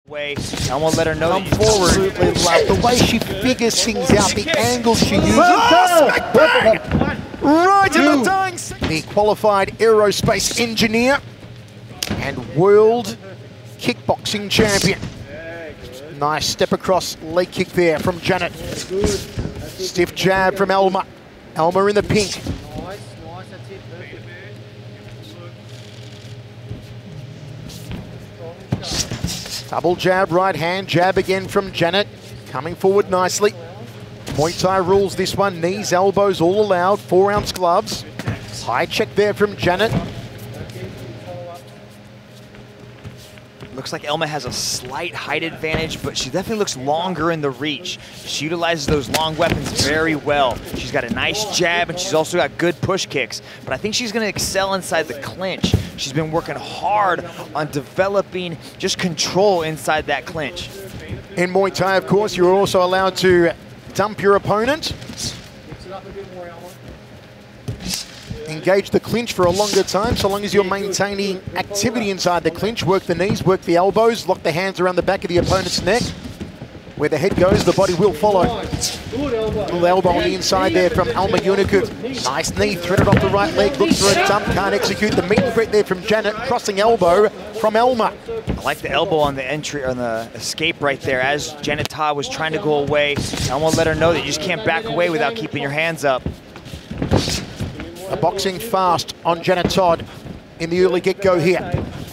Way. I won't let her know that you forward. Absolutely love the way she figures things out, the angles she uses. Right in the dying. The qualified aerospace engineer and world kickboxing champion. Nice step across leg kick there from Janet. Stiff jab from Alma. Alma in the pink. Double jab, right hand, jab again from Janet. Coming forward nicely. Muay Thai rules this one, knees, elbows, all allowed, 4-ounce gloves. High check there from Janet. Looks like Alma has a slight height advantage, but she definitely looks longer in the reach. She utilizes those long weapons very well. She's got a nice jab, and she's also got good push kicks. But I think she's going to excel inside the clinch. She's been working hard on developing just control inside that clinch. In Muay Thai, of course, you're also allowed to dump your opponent. Engage the clinch for a longer time, so long as you're maintaining activity inside the clinch. Work the knees, work the elbows, lock the hands around the back of the opponent's neck. Where the head goes, the body will follow. Little elbow on the inside there from Alma Juniku. Nice knee, threaded off the right leg, looks for a dump, can't execute. The meet and greet there from Janet, crossing elbow from Alma. I like the elbow on the entry, on the escape right there as Janet Todd was trying to go away. I won't let her know that you just can't back away without keeping your hands up. A boxing fast on Janet Todd in the early get-go here.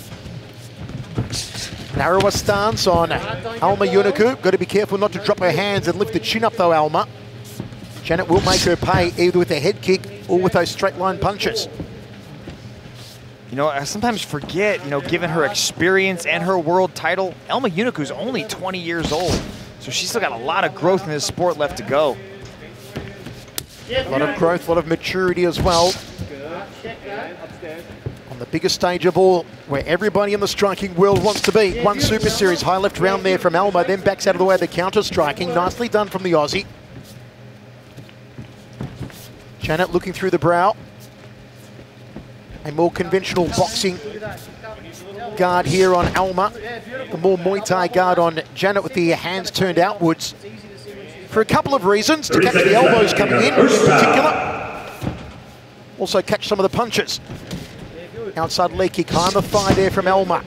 Narrower stance on Alma Juniku. Got to be careful not to drop her hands and lift the chin up though, Alma. Janet will make her pay either with a head kick or with those straight line punches. You know, I sometimes forget, you know, given her experience and her world title, Alma Juniku's only 20 years old. So she's still got a lot of growth in this sport left to go. A lot of growth, a lot of maturity as well. On the biggest stage of all, where everybody in the striking world wants to be. One Super Series, high left round there from Alma, then backs out of the way of the counter striking. Nicely done from the Aussie. Janet looking through the brow. A more conventional boxing guard here on Alma. The more Muay Thai guard on Janet with the hands turned outwards. For a couple of reasons, to catch the elbows coming in particular. Also catch some of the punches. Outside leg kick, high on the thigh there from Alma.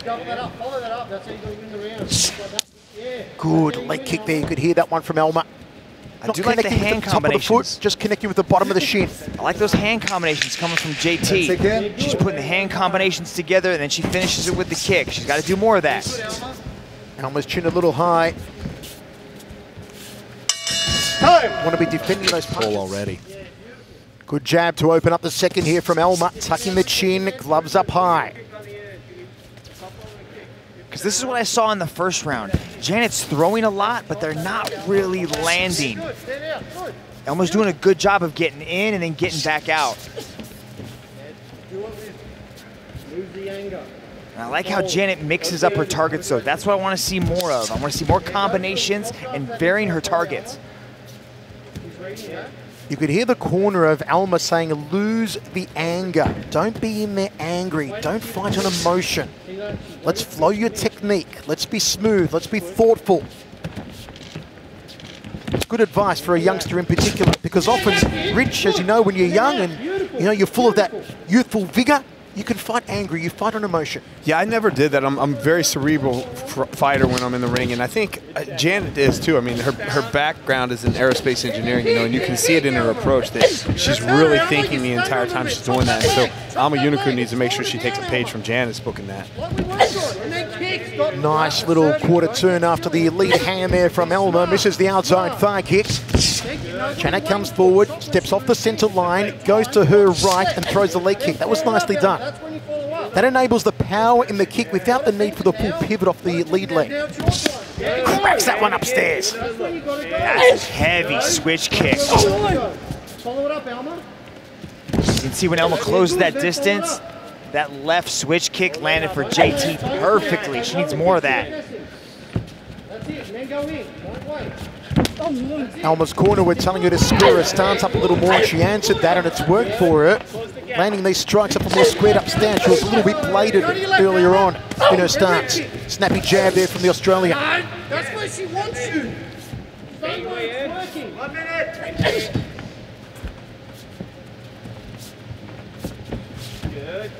Good leg kick there, you could hear that one from Alma. I do like the hand combinations. Just connecting with the bottom of the shin. I like those hand combinations coming from JT. She's putting the hand combinations together and then she finishes it with the kick. She's got to do more of that. Alma's chin a little high. Want to be defending those punches already. Good jab to open up the second here from Alma, tucking the chin, gloves up high. Because this is what I saw in the first round. Janet's throwing a lot, but they're not really landing. Alma's doing a good job of getting in and then getting back out. And I like how Janet mixes up her targets, though. That's what I want to see more of. I want to see more combinations and varying her targets. You could hear the corner of Alma saying, lose the anger. Don't be in there angry. Don't fight on emotion. Let's flow your technique. Let's be smooth. Let's be thoughtful. It's good advice for a youngster in particular, because often, Rich, as you know, when you're young and you're full of that youthful vigor, you can fight angry, you fight on emotion. Yeah, I never did that. I'm a very cerebral fighter when I'm in the ring, and I think Janet is too. I mean, her background is in aerospace engineering, and you can see it in her approach that she's really thinking the entire time she's doing that. And so Alma Juniku needs to make sure she takes a page from Janet's book in that. Nice little quarter turn after the lead hand there from Alma. Misses the outside thigh kick. Janet comes forward, steps off the center line, goes to her right and throws the leg kick. That was nicely done. That enables the power in the kick without the need for the full pivot off the lead leg. Cracks that one upstairs. That's a heavy switch kick. Follow it up, Alma. You can see when Alma closed that distance, that left switch kick landed for JT perfectly. She needs more of that. That's it, man, go in. Don't wait. Alma's corner, we're telling her to square her stance up a little more. She answered that and it's worked for her. landing these strikes up a more squared up stance. She was a little bit bladed earlier on in her stance. Snappy jab there from the Australian. That's where she wants you. Stay working. 1 minute. Good.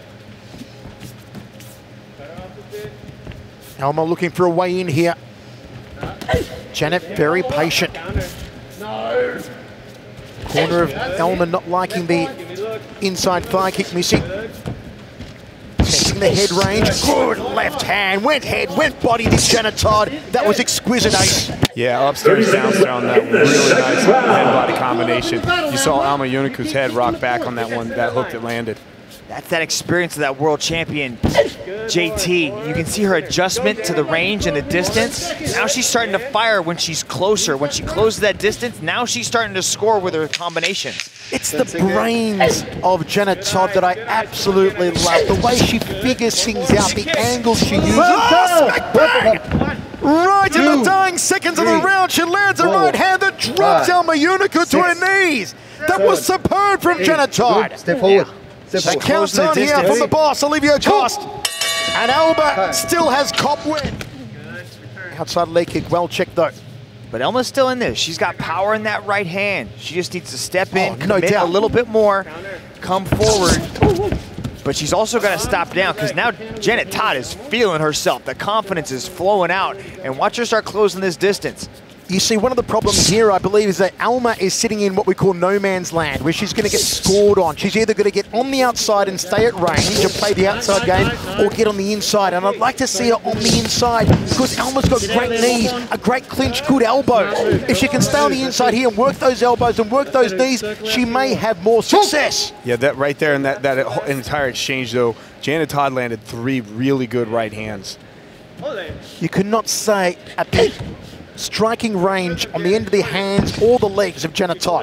Alma looking for a way in here. Janet very patient. No. Corner of Alma not liking the inside thigh kick missing. Testing the head range. Good left hand. Went head, went body to Janet Todd. That was exquisite, Ace. Yeah, upstairs, downstairs on that really nice head-body combination. You saw Alma Juniku's head rock back on that one, that hook that landed. That's that experience of that world champion, JT. You can see her adjustment to the range and the distance. Now she's starting to fire when she's closer. When she closes that distance, now she's starting to score with her combinations. It's the brains of Janet Todd that I absolutely love. The way she figures things out, the angles she uses. Oh, smack bang! Right in the dying seconds of the round, she lands a right hand that drops Alma Juniku to her knees. That was superb from Janet Todd. Step forward. That counts on here from the boss, Olivia Cost. And Alma still has cobweb. Outside leg kick, well checked though. But Elma's still in this. She's got power in that right hand. She just needs to step in, no commit doubt. a little bit more, come forward. But she's also got to stop down because now Janet Todd is feeling herself. The confidence is flowing out. And watch her start closing this distance. You see, one of the problems here, I believe, is that Alma is sitting in what we call no man's land, where she's going to get scored on. She's either going to get on the outside and stay at range and play the outside game, or get on the inside. And I'd like to see her on the inside because Alma's got great knees, a great clinch, good elbow. If she can stay on the inside here and work those elbows and work those knees, she may have more success. Yeah, that right there in that entire exchange, though, Janet Todd landed 3 really good right hands. You cannot say at the striking range on the end of the hands or the legs of Janet Todd.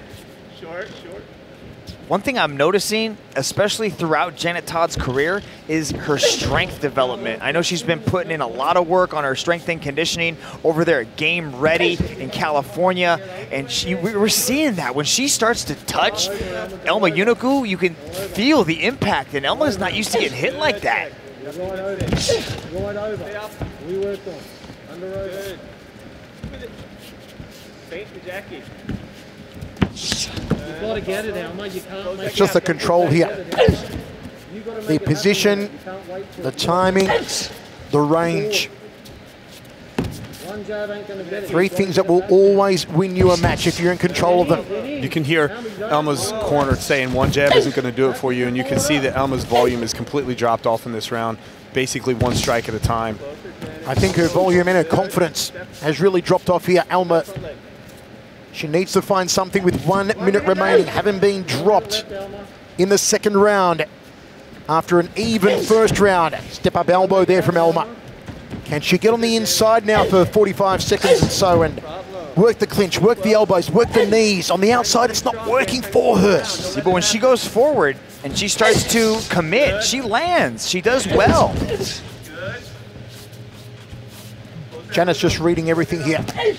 One thing I'm noticing, especially throughout Janet Todd's career, is her strength development. I know she's been putting in a lot of work on her strength and conditioning over there at Game Ready in California, and we're seeing that. When she starts to touch Alma Juniku, you can feel the impact, and Elma's not used to getting hit like that. Right over. We worked on. Under over. Jackie. You've got to get it, Alma. You can't make It's just the control here. The position, the timing, the range. One jab ain't going to get it. 3 things that will always win you a match if you're in control of them. You can hear Alma's corner saying one jab isn't going to do it for you, and you can see that Alma's volume is completely dropped off in this round, basically 1 strike at a time. I think her volume and her confidence has really dropped off here. Alma, she needs to find something with 1 minute remaining, having been dropped in the second round after an even first round. Step up elbow there from Alma. Can she get on the inside now for 45 seconds and so and work the clinch, work the elbows, work the knees? On the outside, it's not working for her. See, but when she goes forward and she starts to commit, she lands. She does well. Janet's just reading everything here.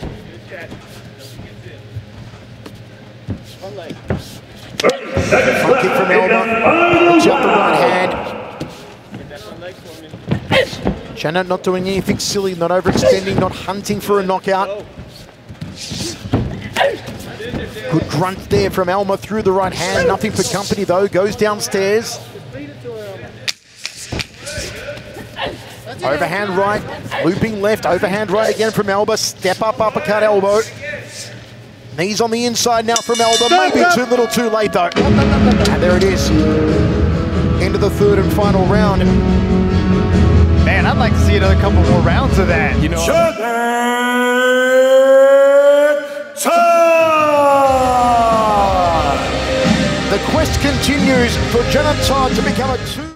Front kick from Alma. Looks out the right hand. Janet not doing anything silly, not overextending, not hunting for a knockout. Good grunt there from Alma through the right hand. Nothing for company though. Goes downstairs. Overhand right, looping left, overhand right again from Alba. Step up, uppercut elbow. Knees on the inside now from Alba. Maybe too little too late though. And there it is. Into the 3rd and final round. Man, I'd like to see another couple more rounds of that. You know, The quest continues for Janet Todd to become a 2